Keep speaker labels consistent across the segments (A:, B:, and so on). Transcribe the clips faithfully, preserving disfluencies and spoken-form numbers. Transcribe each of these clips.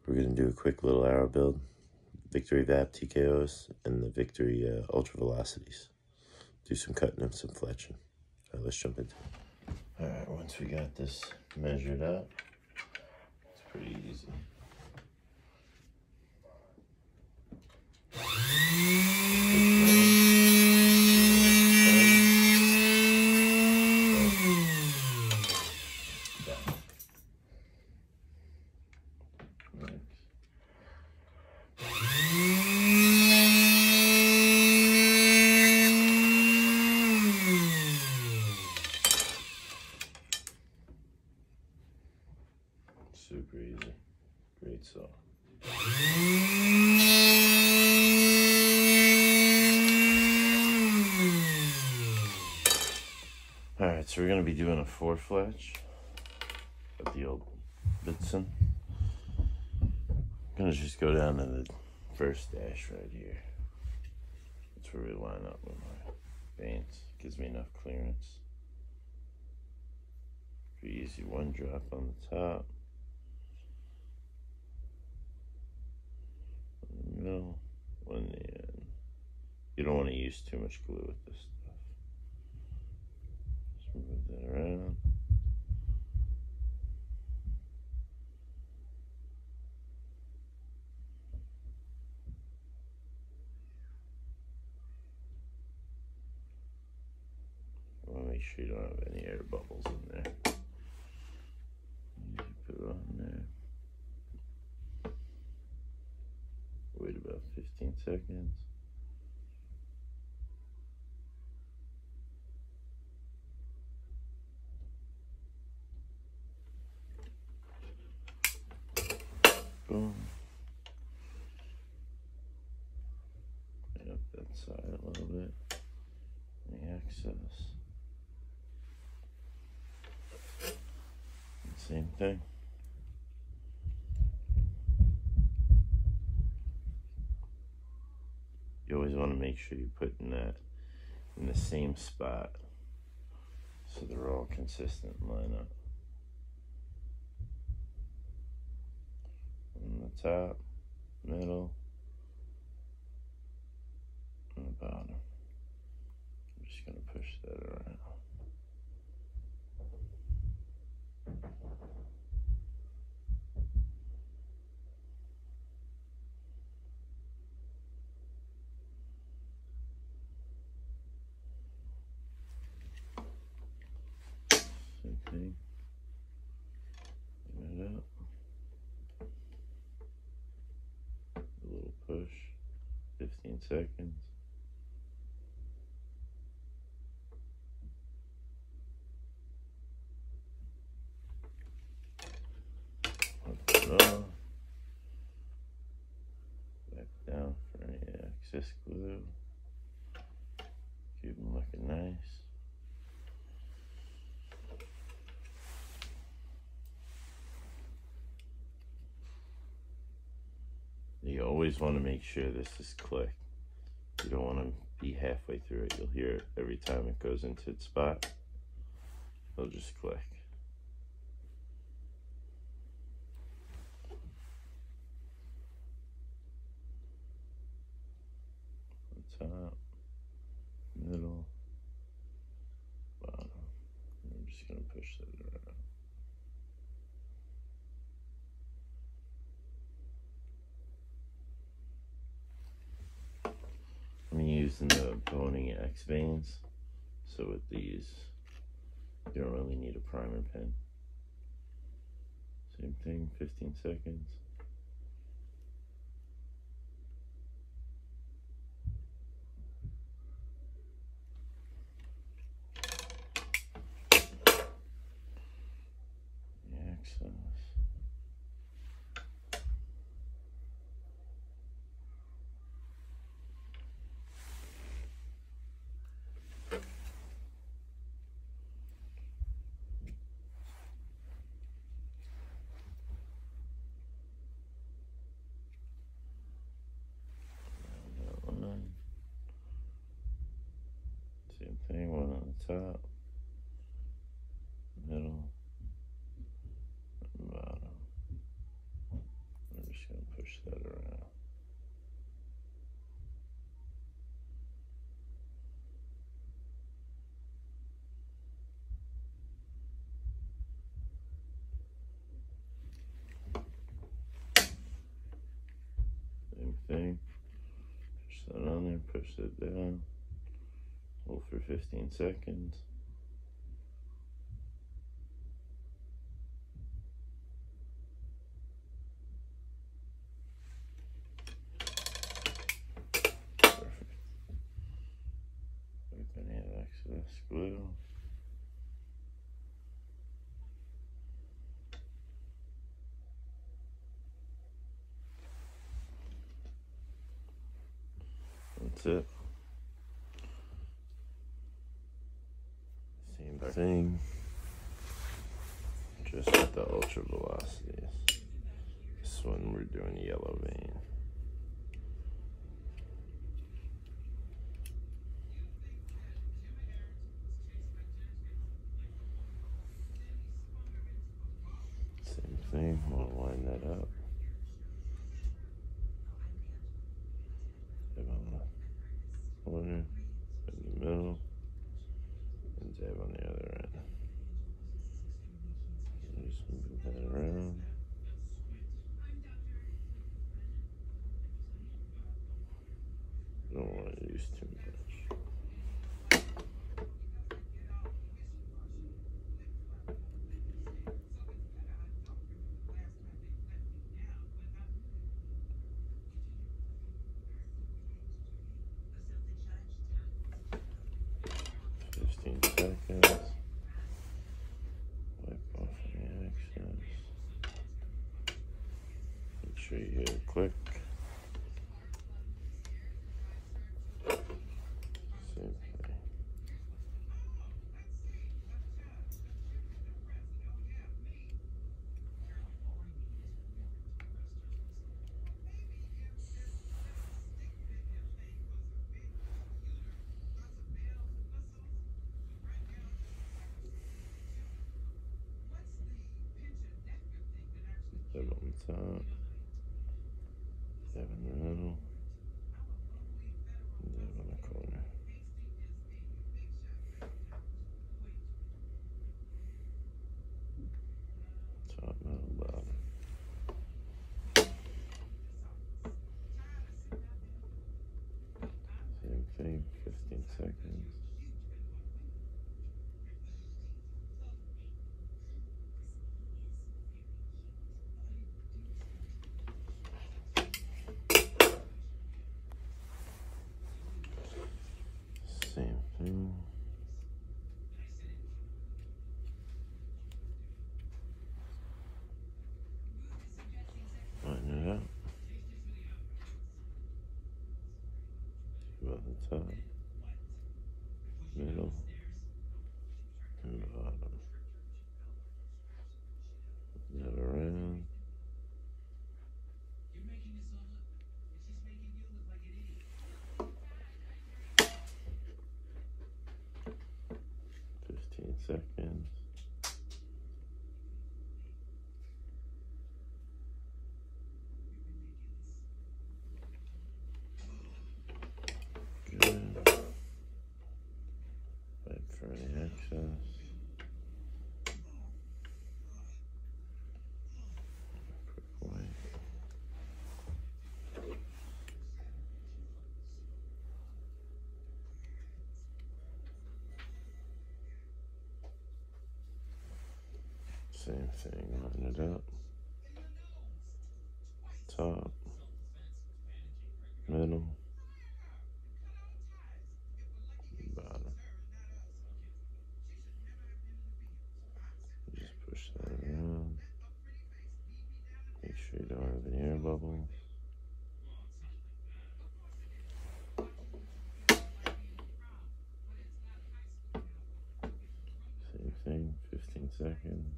A: We're going to do a quick little arrow build, Victory V A P T K Os, and the Victory uh, Ultra Velocities. Do some cutting and some fletching. All right, let's jump into it. All right, once we got this measured up, it's pretty easy. Super easy. Great saw. Alright, so we're going to be doing a four fletch at the old Bitson. I'm going to just go down to the first dash right here. That's where we line up with my veins. Gives me enough clearance. Pretty easy, one drop on the top. No, one in the end. You don't want to use too much glue with this stuff. Just move that around. You want to make sure you don't have any air bubbles in there. You put it on there. Wait about fifteen seconds. Boom. Clean up that side a little bit. The excess. And same thing. You always want to make sure you're putting that in the same spot so they're all consistent and line up. On the top, middle, and the bottom. I'm just going to push that around. Same thing. Bring it up. A little push. fifteen seconds. Let it off. Back down for any excess glue. Keep them looking nice. You always want to make sure this is clicked. You don't want to be halfway through it. You'll hear it every time it goes into its spot. It'll just click. Top, middle, bottom. I'm just going to push that around. I'm using the Boning X veins, so with these, you don't really need a primer pen. Same thing, fifteen seconds. The excess. push that around. Same thing. Push that on there, push it down. Hold for fifteen seconds. Perfect. Wipe any of the excess glue. That's it. Same thing, just with the ultra velocities. This one we're doing yellow vein. Same thing, we'll line that up. Dab on the corner, in the middle, and dab on the other end. Just move that around. Don't want to use too much. fifteen seconds. Wipe off any excess. Make sure you hear a click. Same thing. Dab on the top, dab in the middle, and dab on the corner. Top, middle, bottom. Same thing, fifteen seconds. Same thing. Line it up. About the top, middle, and bottom. That around. fifteen seconds. Good. Wipe for any excess. Quick wipe. Same thing, line it up. Top, middle, bottom. Just push that around. Make sure you don't have any air bubbles. Same thing, fifteen seconds.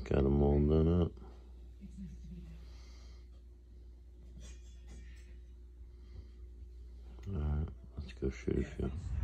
A: Got them all done up. Alright, let's go shoot a few.